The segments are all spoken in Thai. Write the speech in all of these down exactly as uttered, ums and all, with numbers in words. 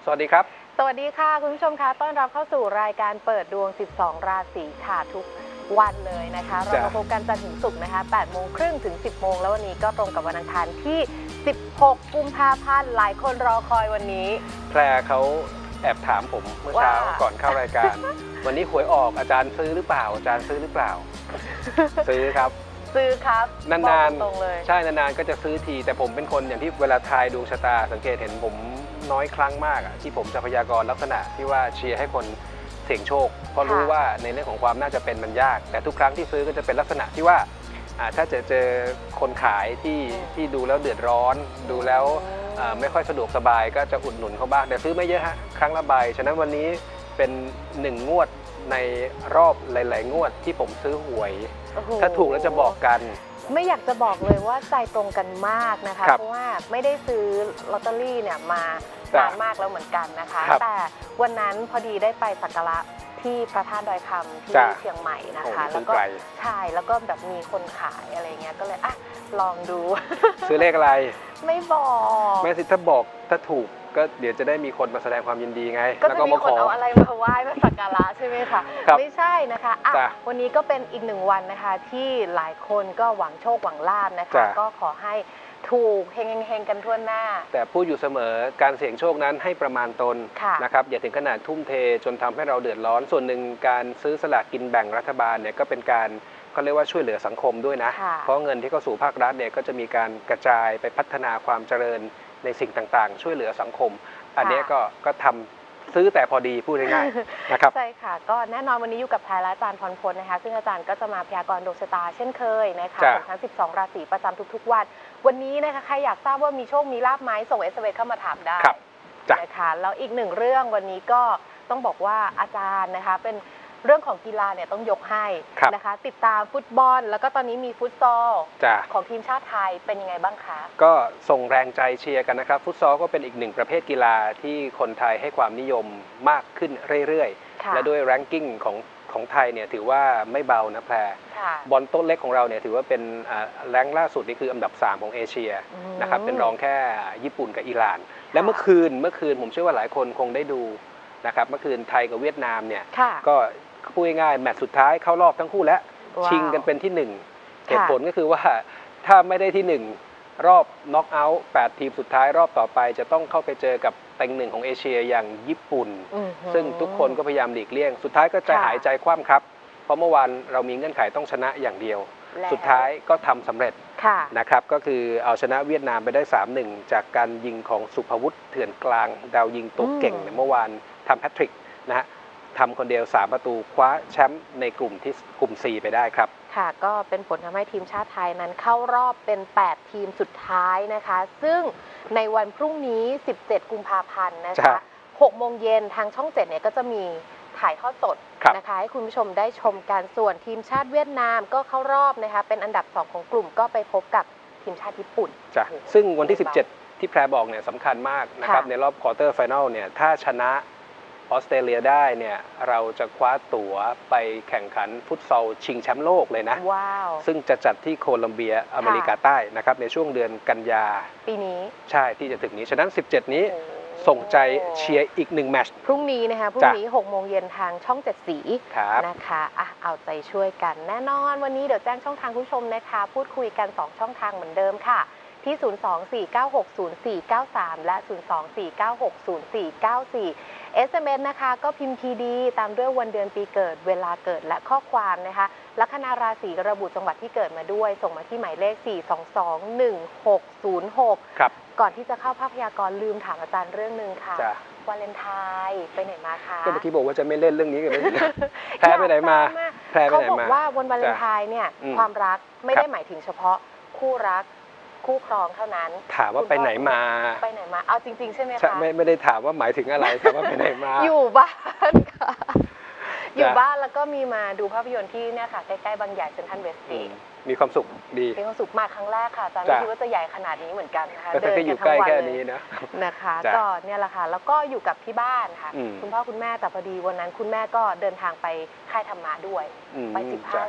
วัสดีครับสวัสดีค่ะคุณผู้ชมคะต้อนรับเข้าสู่รายการเปิดดวงสิบสองราศีค่ะทุกวันเลยนะคะเรามาพบกันจันทร์ถึงศุกร์นะคะแปดโมงครึ่งถึงสิบโมงแล้ววันนี้ก็ตรงกับวันอังคารที่สิบหกกุมภาพันธ์หลายคนรอคอยวันนี้แพรเขาแอบถามผมเมื่อเช้าก่อนเข้ารายการวันนี้หวยออกอาจารย์ซื้อหรือเปล่าอาจารย์ซื้อหรือเปล่าซื้อครับซื้อครับนานๆใช่นานๆก็จะซื้อทีแต่ผมเป็นคนอย่างที่เวลาทายดวงชะตาสังเกตเห็นผมน้อยครั้งมากที่ผมจะพยากรณ์ลักษณะที่ว่าเชียร์ให้คนเสี่ยงโชคเพราะรู้ว่าในเรื่องของความน่าจะเป็นมันยากแต่ทุกครั้งที่ซื้อก็จะเป็นลักษณะที่ว่าถ้าเจอเจอคนขายที่ที่ดูแล้วเดือดร้อนดูแล้วไม่ค่อยสะดวกสบายก็จะอุดหนุนเขาบ้างแต่ซื้อไม่เยอะฮะครั้งละใบฉะนั้นวันนี้เป็นหนึ่งงวดในรอบหลายๆงวดที่ผมซื้อหวยถ้าถูกแล้วจะบอกกันไม่อยากจะบอกเลยว่าใจตรงกันมากนะคะเพราะว่าไม่ได้ซื้อลอตเตอรี่เนี่ยมานานมากแล้วเหมือนกันนะคะแต่วันนั้นพอดีได้ไปสักการะที่พระธาตุดอยคำที่เชียงใหม่นะคะแล้วก็ใช่แล้วก็แบบมีคนขายอะไรเงี้ยก็เลยอ่ะลองดูซื้อเลขอะไรไม่บอกแม่สิถ้าบอกถ้าถูกก็เดี๋ยวจะได้มีคนมาแสดงความยินดีไงก็จะมีคนเอาอะไรมาไหว้มาสักการะใช่ไหมคะไม่ใช่นะคะอ่ะวันนี้ก็เป็นอีกหนึ่งวันนะคะที่หลายคนก็หวังโชคหวังลาภนะคะก็ขอให้ถูกเฮงเฮงกันทั่วหน้าแต่พูดอยู่เสมอการเสี่ยงโชคนั้นให้ประมาณตนนะครับอย่าถึงขนาดทุ่มเทจนทำให้เราเดือดร้อนส่วนหนึ่งการซื้อสลากกินแบ่งรัฐบาลเนี่ยก็เป็นการเขาเรียกว่าช่วยเหลือสังคมด้วยนะเพราะเงินที่เข้าสู่ภาครัฐเนี่ยก็จะมีการกระจายไปพัฒนาความเจริญในสิ่งต่างๆช่วยเหลือสังคมอันนี้ก็ก็ทำซื้อแต่พอดีพูดง่ายๆนะครับใช่ค่ะก็แน่นอนวันนี้อยู่กับแพรและอาจารย์พรพลนะคะซึ่งอาจารย์ก็จะมาพยากรณ์ดวงชะตาเช่นเคยนะคะของทั้งสิบสองราศีประจำทุกๆวันวันนี้นะคะใครอยากทราบว่ามีโชคมีลาภไหมส่ง เอส เอ็ม เอส เข้ามาถามได้นะคะแล้วอีกหนึ่งเรื่องวันนี้ก็ต้องบอกว่าอาจารย์นะคะเป็นเรื่องของกีฬาเนี่ยต้องยกให้นะคะติดตามฟุตบอลแล้วก็ตอนนี้มีฟุตซอลของทีมชาติไทยเป็นยังไงบ้างคะก็ส่งแรงใจเชียร์กันนะครับฟุตซอลก็เป็นอีกหนึ่งประเภทกีฬาที่คนไทยให้ความนิยมมากขึ้นเรื่อยๆและด้วยแรงกิ้งของของไทยเนี่ยถือว่าไม่เบานะแพรบอลโต๊ะเล็กของเราเนี่ยถือว่าเป็นแรงล่าสุดนี่คืออันดับสามของเอเชียนะครับเป็นรองแค่ญี่ปุ่นกับอิหร่านและเมื่อคืนเมื่อคืนผมเชื่อว่าหลายคนคงได้ดูนะครับเมื่อคืนไทยกับเวียดนามเนี่ยก็พูดง่ายๆแมตช์สุดท้ายเข้ารอบทั้งคู่แล้วชิงกันเป็นที่หนึ่งเหตุผลก็คือว่าถ้าไม่ได้ที่หนึ่งรอบน็อกเอาท์แปดทีมสุดท้ายรอบต่อไปจะต้องเข้าไปเจอกับเต็งหนึ่งของเอเชียอย่างญี่ปุ่นซึ่งทุกคนก็พยายามหลีกเลี่ยงสุดท้ายก็ใจหายใจคว่ำครับเพราะเมื่อวานเรามีเงื่อนไขต้องชนะอย่างเดียวสุดท้ายก็ทำสำเร็จนะครับก็คือเอาชนะเวียดนามไปได้ สามหนึ่ง จากการยิงของสุภวุฒิเถื่อนกลางดาวยิงตัวเก่งเมื่อวานทำแฮตทริกนะฮะทำคนเดียวสามประตูคว้าแชมป์ในกลุ่มที่กลุ่ม ซี ไปได้ครับค่ะก็เป็นผลทำให้ทีมชาติไทยนั้นเข้ารอบเป็นแปดทีมสุดท้ายนะคะซึ่งในวันพรุ่งนี้สิบเจ็ดกุมภาพันธ์นะคะหกโมงเย็นทางช่องเจ็ดเนี่ยก็จะมีถ่ายทอดสดนะคะให้คุณผู้ชมได้ชมกันส่วนทีมชาติเวียดนามก็เข้ารอบนะคะเป็นอันดับสองของกลุ่มก็ไปพบกับทีมชาติญี่ปุ่นจ้ะซึ่งวันที่สิบเจ็ดที่แพรบอกเนี่ยสำคัญมากนะครับในรอบควอเตอร์ไฟแนลเนี่ยถ้าชนะออสเตรเลียได้เนี่ยเราจะคว้าตั๋วไปแข่งขันฟุตซอลชิงแชมป์โลกเลยนะว้าวซึ่งจะจัดที่โคลัมเบียอเมริกาใต้นะครับในช่วงเดือนกันยาปีนี้ใช่ที่จะถึงนี้ฉะนั้นสิบเจ็ดนี้ส่งใจเชียร์อีกหนึ่งแมตช์พรุ่งนี้นะคะพรุ่งนี้หกโมงเย็นทางช่องเจ็ดสีนะคะอ่ะเอาใจช่วยกันแน่นอนวันนี้เดี๋ยวแจ้งช่องทางผู้ชมนะคะพูดคุยกันสองช่องทางเหมือนเดิมค่ะที่ศูนย์ สอง สี่ เก้า หก ศูนย์ สี่ เก้า สามและศูนย์ สอง สี่ เก้า หก ศูนย์ สี่ เก้า สี่ เอส เอ็ม เอส นะคะก็พิมพ์ ที ดี ตามด้วยวันเดือนปีเกิดเวลาเกิดและข้อความนะคะลัคนาราศีระบุจังหวัดที่เกิดมาด้วยส่งมาที่หมายเลขสี่ สอง สอง หนึ่ง หก ศูนย์ หกครับก่อนที่จะเข้าภาพยากรณ์ลืมถามอาจารย์เรื่องนึงค่ะวาเลนไทน์ไปไหนมาคะก็เมื่อกี้บอกว่าจะไม่เล่นเรื่องนี้กันเลยแพรไปไหนมาแพรไปไหนมาเขาบอกว่าวันวาเลนไทน์เนี่ยความรักไม่ได้หมายถึงเฉพาะคู่รักคู่ครองเท่านั้นถามว่าไปไหนมาไปไหนมาเอาจริงๆใช่ไหมคะไม่ไม่ได้ถามว่าหมายถึงอะไรถามว่าไปไหนมาอยู่บ้านค่ะอยู่บ้านแล้วก็มีมาดูภาพยนตร์ที่เนี่ยค่ะใกล้ๆบางใหญ่เซ็นทรัลเวสต์มีความสุขดีมีความสุขมากครั้งแรกค่ะอาจารย์ไม่คิดว่าจะใหญ่ขนาดนี้เหมือนกันนะคะเดินกันทั้งวันเลยนะคะก็เนี่ยแหละค่ะแล้วก็อยู่กับที่บ้านค่ะคุณพ่อคุณแม่แต่พอดีวันนั้นคุณแม่ก็เดินทางไปค่ายธรรมะด้วยไปสิบห้าวัน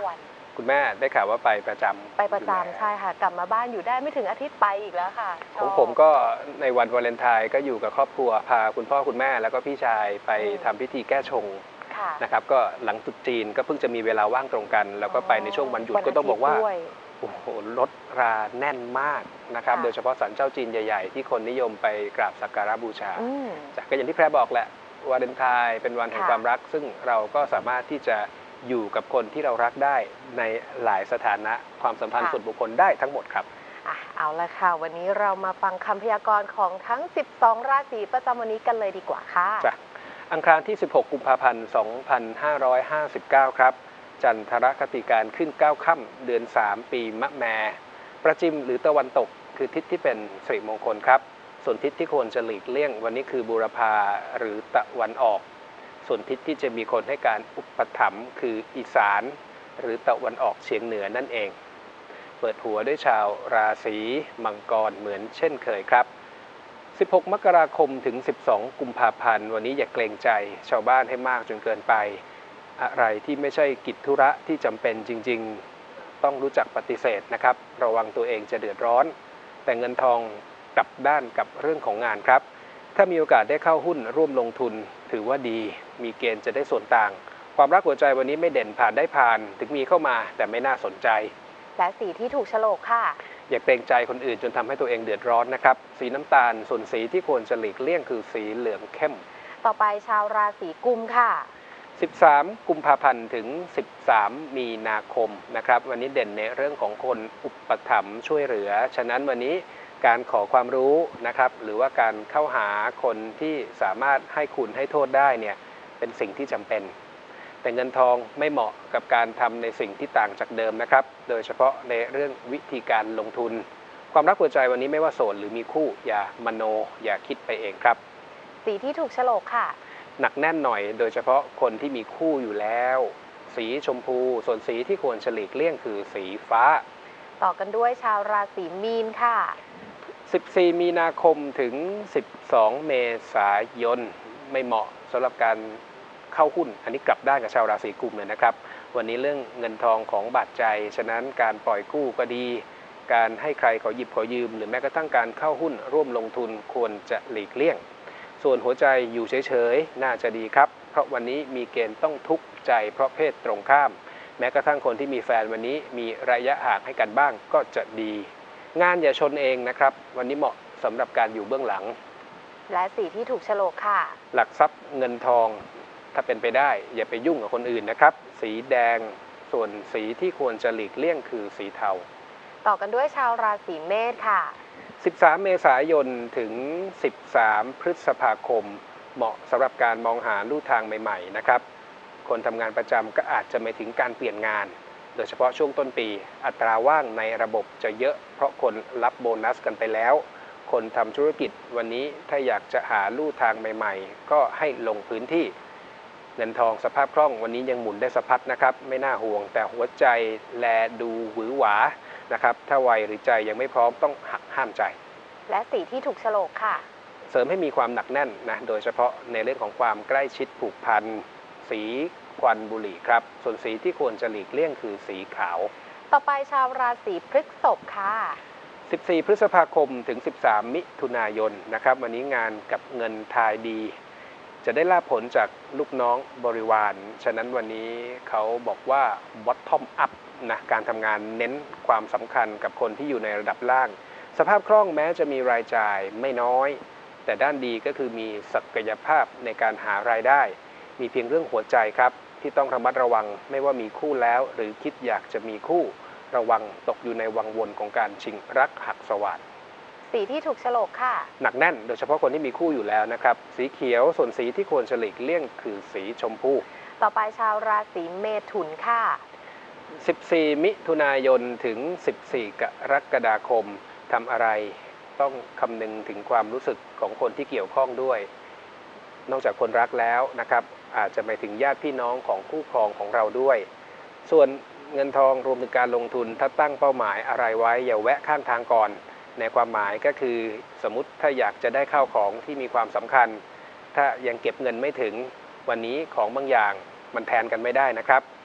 คุณแม่ได้ข่าวว่าไปประจำไปประจำใช่ค่ะกลับมาบ้านอยู่ได้ไม่ถึงอาทิตย์ไปอีกแล้วค่ะของผมก็ในวันวาเลนไทน์ก็อยู่กับครอบครัวพาคุณพ่อคุณแม่แล้วก็พี่ชายไปทำพิธีแก้ชงนะครับก็หลังตรุษจีนก็เพิ่งจะมีเวลาว่างตรงกันแล้วก็ไปในช่วงวันหยุดก็ต้องบอกว่าโอ้โหรถราแน่นมากนะครับโดยเฉพาะศาลเจ้าจีนใหญ่ๆที่คนนิยมไปกราบสักการะบูชาจากก็อย่างที่แพรบอกแหละวาเลนไทน์เป็นวันแห่งความรักซึ่งเราก็สามารถที่จะอยู่กับคนที่เรารักได้ในหลายสถานะความสัมพันธ์ส่วนบุคคลได้ทั้งหมดครับอ่ะเอาละค่ะวันนี้เรามาฟังคำพยากรณ์ของทั้งสิบสองราศีประจำวันนี้กันเลยดีกว่าค่ะจ้ะอังคารที่สิบหกกุมภาพันธ์สองพันห้าร้อยห้าสิบเก้าครับจันทรคติการขึ้นเก้าค่ำเดือนสามปีมะแม่ประจิมหรือตะวันตกคือทิศที่เป็นสิริมงคลครับส่วนทิศที่ควรจะหลีกเลี่ยงวันนี้คือบูรพาหรือตะวันออกส่วนทิศที่จะมีคนให้การอุปถัมภ์คืออีสานหรือตะวันออกเฉียงเหนือนั่นเองเปิดหัวด้วยชาวราศีมังกรเหมือนเช่นเคยครับสิบหกมกราคมถึงสิบสองกุมภาพันธ์วันนี้อย่าเกรงใจชาวบ้านให้มากจนเกินไปอะไรที่ไม่ใช่กิจธุระที่จำเป็นจริงๆต้องรู้จักปฏิเสธนะครับระวังตัวเองจะเดือดร้อนแต่เงินทองกลับด้านกับเรื่องของงานครับถ้ามีโอกาสได้เข้าหุ้นร่วมลงทุนถือว่าดีมีเกณฑ์จะได้ส่วนต่างความรักหัวใจวันนี้ไม่เด่นผ่านได้ผ่านถึงมีเข้ามาแต่ไม่น่าสนใจและสีที่ถูกโฉลกค่ะอย่าเกรงใจคนอื่นจนทำให้ตัวเองเดือดร้อนนะครับสีน้ำตาลส่วนสีที่ควรจะหลีกเลี่ยงคือสีเหลืองเข้มต่อไปชาวราศีกุมค่ะสิบสามกุมภาพันธ์ถึงสิบสามมีนาคมนะครับวันนี้เด่นในเรื่องของคนอุปถัมภ์ช่วยเหลือฉะนั้นวันนี้การขอความรู้นะครับหรือว่าการเข้าหาคนที่สามารถให้คุณให้โทษได้เนี่ยเป็นสิ่งที่จำเป็นแต่เงินทองไม่เหมาะกับการทำในสิ่งที่ต่างจากเดิมนะครับโดยเฉพาะในเรื่องวิธีการลงทุนความรักหัวใจวันนี้ไม่ว่าโสดหรือมีคู่อย่ามโนอย่าคิดไปเองครับสีที่ถูกโฉลกค่ะหนักแน่นหน่อยโดยเฉพาะคนที่มีคู่อยู่แล้วสีชมพูส่วนสีที่ควรหลีกเลี่ยงคือสีฟ้าต่อกันด้วยชาวราศีมีนค่ะสิบสี่มีนาคมถึงสิบสองเมษายนไม่เหมาะสำหรับการเข้าหุ้นอันนี้กลับด้านกับชาวราศีกุมเลยนะครับวันนี้เรื่องเงินทองของบาดใจฉะนั้นการปล่อยกู้ก็ดีการให้ใครขอหยิบขอยืมหรือแม้กระทั่งการเข้าหุ้นร่วมลงทุนควรจะหลีกเลี่ยงส่วนหัวใจอยู่เฉยๆน่าจะดีครับเพราะวันนี้มีเกณฑ์ต้องทุกข์ใจเพราะเพศตรงข้ามแม้กระทั่งคนที่มีแฟนวันนี้มีระยะห่างให้กันบ้างก็จะดีงานอย่าชนเองนะครับวันนี้เหมาะสำหรับการอยู่เบื้องหลังและสีที่ถูกโฉลกค่ะหลักทรัพย์เงินทองถ้าเป็นไปได้อย่าไปยุ่งกับคนอื่นนะครับสีแดงส่วนสีที่ควรจะหลีกเลี่ยงคือสีเทาต่อกันด้วยชาวราศีเมษค่ะสิบสามเมษายนถึงสิบสามพฤษภาคมเหมาะสำหรับการมองหาลู่ทางใหม่ๆนะครับคนทำงานประจำก็อาจจะไม่ถึงการเปลี่ยนงานโดยเฉพาะช่วงต้นปีอัตราว่างในระบบจะเยอะเพราะคนรับโบนัสกันไปแล้วคนทำธุรกิจวันนี้ถ้าอยากจะหาลู่ทางใหม่ๆก็ให้ลงพื้นที่เงินทองสภาพคล่องวันนี้ยังหมุนได้สะพัดนะครับไม่น่าห่วงแต่หัวใจแลดูหวือหวานะครับถ้าวัยหรือใจยังไม่พร้อมต้องหักห้ามใจและสีที่ถูกโฉลกค่ะเสริมให้มีความหนักแน่นนะโดยเฉพาะในเรื่องของความใกล้ชิดผูกพันสีควันบุหรี่ครับส่วนสีที่ควรจะหลีกเลี่ยงคือสีขาวต่อไปชาวราศีพฤษภค่ะสิบสี่พฤษภาคมถึงสิบสามมิถุนายนนะครับวันนี้งานกับเงินทายดีจะได้ลาภผลจากลูกน้องบริวารฉะนั้นวันนี้เขาบอกว่า bottom up นะการทำงานเน้นความสำคัญกับคนที่อยู่ในระดับล่างสภาพคล่องแม้จะมีรายจ่ายไม่น้อยแต่ด้านดีก็คือมีศักยภาพในการหารายได้มีเพียงเรื่องหัวใจครับที่ต้องระมัดระวังไม่ว่ามีคู่แล้วหรือคิดอยากจะมีคู่ระวังตกอยู่ในวังวนของการชิงรักหักสวาทสีที่ถูกโฉลกค่ะหนักแน่นโดยเฉพาะคนที่มีคู่อยู่แล้วนะครับสีเขียวส่วนสีที่ควรหลีกเลี่ยงคือสีชมพูต่อไปชาวราศีเมถุนค่ะสิบสี่มิถุนายนถึงสิบสี่กรกฎาคมทำอะไรต้องคำนึงถึงความรู้สึกของคนที่เกี่ยวข้องด้วยนอกจากคนรักแล้วนะครับอาจจะไปถึงญาติพี่น้องของคู่ครองของเราด้วยส่วนเงินทองรวมถึงการลงทุนถ้าตั้งเป้าหมายอะไรไว้อย่าแวะข้างทางก่อนในความหมายก็คือสมมุติถ้าอยากจะได้ข้าวของที่มีความสำคัญถ้ายังเก็บเงินไม่ถึงวันนี้ของบางอย่างมันแทนกันไม่ได้นะครับ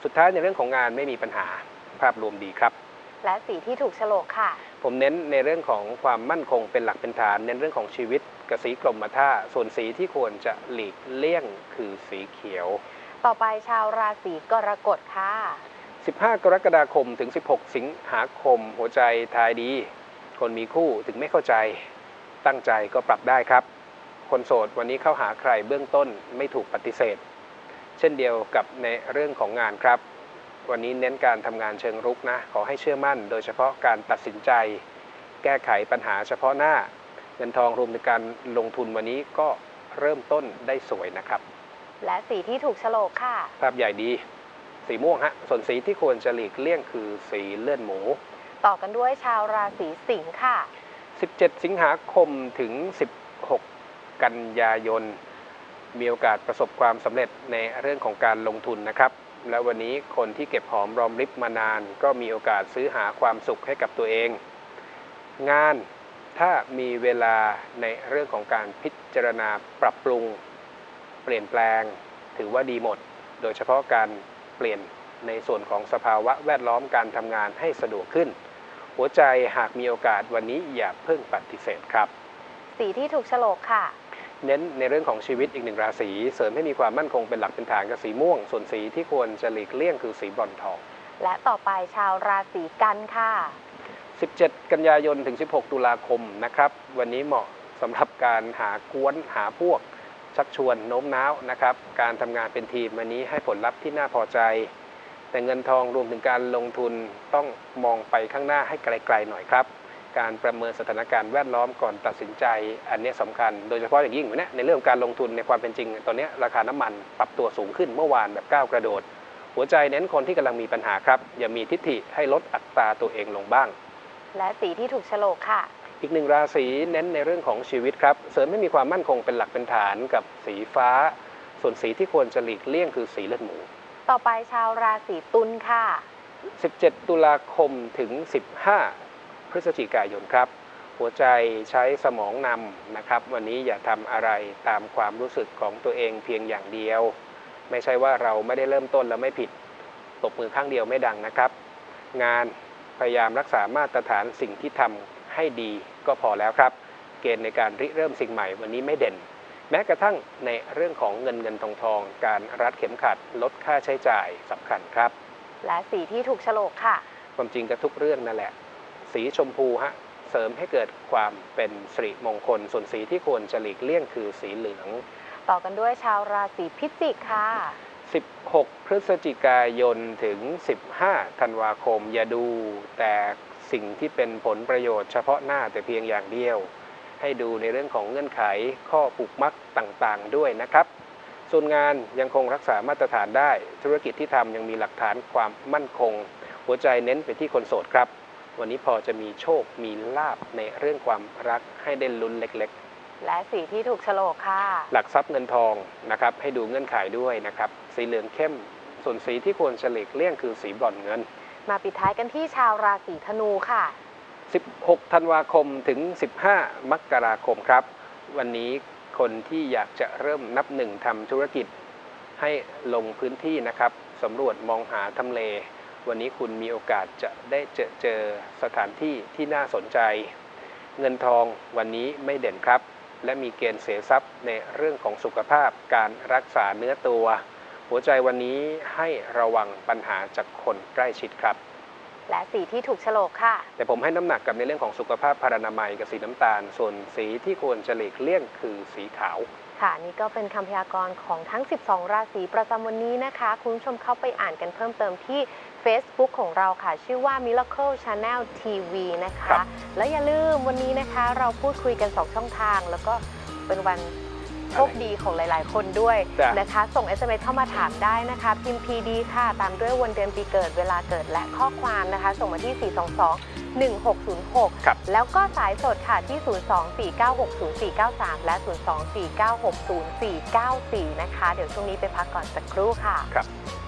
สุดท้ายในเรื่องของงานไม่มีปัญหาภาพรวมดีครับและสีที่ถูกโฉลกค่ะผมเน้นในเรื่องของความมั่นคงเป็นหลักเป็นฐานเน้นเรื่องของชีวิตกับสีกรมท่าส่วนสีที่ควรจะหลีกเลี่ยงคือสีเขียวต่อไปชาวราศีกรกฎค่ะสิบห้ากรกฎาคมถึงสิบหกสิงหาคมหัวใจทายดีคนมีคู่ถึงไม่เข้าใจตั้งใจก็ปรับได้ครับคนโสดวันนี้เข้าหาใครเบื้องต้นไม่ถูกปฏิเสธเช่นเดียวกับในเรื่องของงานครับวันนี้เน้นการทำงานเชิงรุกนะขอให้เชื่อมั่นโดยเฉพาะการตัดสินใจแก้ไขปัญหาเฉพาะหน้าเงินทองรวมถึงการลงทุนวันนี้ก็เริ่มต้นได้สวยนะครับและสีที่ถูกโฉลกค่ะภาพใหญ่ดีสีม่วงฮะส่วนสีที่ควรจะหลีกเลี่ยงคือสีเลือดหมูต่อกันด้วยชาวราศีสิงค์ค่ะสิบเจ็ดสิงหาคมถึงสิบหกกันยายนมีโอกาสประสบความสำเร็จในเรื่องของการลงทุนนะครับและวันนี้คนที่เก็บหอมรอมริบมานานก็มีโอกาสซื้อหาความสุขให้กับตัวเองงานถ้ามีเวลาในเรื่องของการพิจารณาปรับปรุงเปลี่ยนแปลงถือว่าดีหมดโดยเฉพาะการเปลี่ยนในส่วนของสภาวะแวดล้อมการทำงานให้สะดวกขึ้นหัวใจหากมีโอกาสวันนี้อย่าเพิ่งปฏิเสธครับสีที่ถูกโฉลกค่ะเน้นในเรื่องของชีวิตอีกหนึ่งราศีเสริมให้มีความมั่นคงเป็นหลักเป็นฐานกับสีม่วงส่วนสีที่ควรจะหลีกเลี่ยงคือสีบรอนซ์ทองและต่อไปชาวราศีกันค่ะสิบเจ็ดกันยายนถึงสิบหกตุลาคมนะครับวันนี้เหมาะสำหรับการหากวนหาพวกชักชวนโน้มน้าวนะครับการทำงานเป็นทีมวันนี้ให้ผลลัพธ์ที่น่าพอใจแต่เงินทองรวมถึงการลงทุนต้องมองไปข้างหน้าให้ไกลๆหน่อยครับการประเมินสถานการณ์แวดล้อมก่อนตัดสินใจอันนี้สำคัญโดยเฉพาะอย่างยิ่งเนี่ยในเรื่องการลงทุนในความเป็นจริงตอนนี้ราคาน้ำมันปรับตัวสูงขึ้นเมื่อวานแบบก้าวกระโดดหัวใจเน้นคนที่กำลังมีปัญหาครับอย่ามีทิฐิให้ลดอัตราตัวเองลงบ้างและสีที่ถูกโฉลกค่ะอีกหนึ่งราศีเน้นในเรื่องของชีวิตครับเสริมให้มีความมั่นคงเป็นหลักเป็นฐานกับสีฟ้าส่วนสีที่ควรจะหลีกเลี่ยงคือสีเลือดหมูต่อไปชาวราศีตุลค่ะสิบเจ็ดตุลาคมถึงสิบห้าพฤศจิกายนครับหัวใจใช้สมองนำนะครับวันนี้อย่าทำอะไรตามความรู้สึกของตัวเองเพียงอย่างเดียวไม่ใช่ว่าเราไม่ได้เริ่มต้นแล้วไม่ผิดตบมือข้างเดียวไม่ดังนะครับงานพยายามรักษามาตรฐานสิ่งที่ทำให้ดีก็พอแล้วครับเกณฑ์ในการริเริ่มสิ่งใหม่วันนี้ไม่เด่นแม้กระทั่งในเรื่องของเงินเงินทองทองการรัดเข็มขัดลดค่าใช้จ่ายสำคัญครับและสีที่ถูกโฉลกค่ะความจริงกับทุกเรื่องนั่นแหละสีชมพูฮะเสริมให้เกิดความเป็นสิริมงคลส่วนสีที่ควรจะหลีกเลี่ยงคือสีเหลืองต่อกันด้วยชาวราศีพิจิกค่ะสิบหกพฤศจิกายนถึงสิบห้าธันวาคมอย่าดูแต่สิ่งที่เป็นผลประโยชน์เฉพาะหน้าแต่เพียงอย่างเดียวให้ดูในเรื่องของเงื่อนไขข้อผูกมัดต่างๆด้วยนะครับส่วนงานยังคงรักษามาตรฐานได้ธุรกิจที่ทำยังมีหลักฐานความมั่นคงหัวใจเน้นไปที่คนโสดครับวันนี้พอจะมีโชคมีลาภในเรื่องความรักให้ได้ลุ้นเล็กๆและสีที่ถูกโฉลกค่ะหลักทรัพย์เงินทองนะครับให้ดูเงื่อนไขด้วยนะครับสีเหลืองเข้มส่วนสีที่ควรจะหลีกเลี่ยงคือสีบรอนซ์เงินมาปิดท้ายกันที่ชาวราศีธนูค่ะสิบหกธันวาคมถึงสิบห้ามกราคมครับวันนี้คนที่อยากจะเริ่มนับหนึ่งทำธุรกิจให้ลงพื้นที่นะครับสำรวจมองหาทำเลวันนี้คุณมีโอกาสจะได้เจอเจอสถานที่ที่น่าสนใจเงินทองวันนี้ไม่เด่นครับและมีเกณฑ์เสียทรัพย์ในเรื่องของสุขภาพการรักษาเนื้อตัวหัวใจวันนี้ให้ระวังปัญหาจากคนใกล้ชิดครับและสีที่ถูกโฉลกค่ะแต่ผมให้น้ำหนักกับในเรื่องของสุขภาพพรรณนามัยกับสีน้ำตาลส่วนสีที่ควรจะหลีกเลี่ยงคือสีขาวค่ะนี่ก็เป็นคำพยากรณ์ของทั้งสิบสองราศีประจำวันนี้นะคะคุณผู้ชมเข้าไปอ่านกันเพิ่มเติมที่ Facebook ของเราค่ะชื่อว่า Miracle Channel ที วี นะคะแล้วอย่าลืมวันนี้นะคะเราพูดคุยกันสองช่องทางแล้วก็เป็นวันโชคดีของหลายๆคนด้วยนะคะส่ง เอส เอ็ม เอส เข้ามาถามได้นะคะพิมพ์ พี ดี ค่ะตามด้วยวันเดือนปีเกิดเวลาเกิดและข้อความนะคะส่งมาที่สี่สองสอง หนึ่งหกศูนย์หกแล้วก็สายสดค่ะที่ศูนย์ สอง สี่ เก้า หก ศูนย์ สี่ เก้า สามและศูนย์ สอง สี่ เก้า หก ศูนย์ สี่ เก้า สี่นะคะเดี๋ยวช่วงนี้ไปพักก่อนสักครู่ค่ะครับ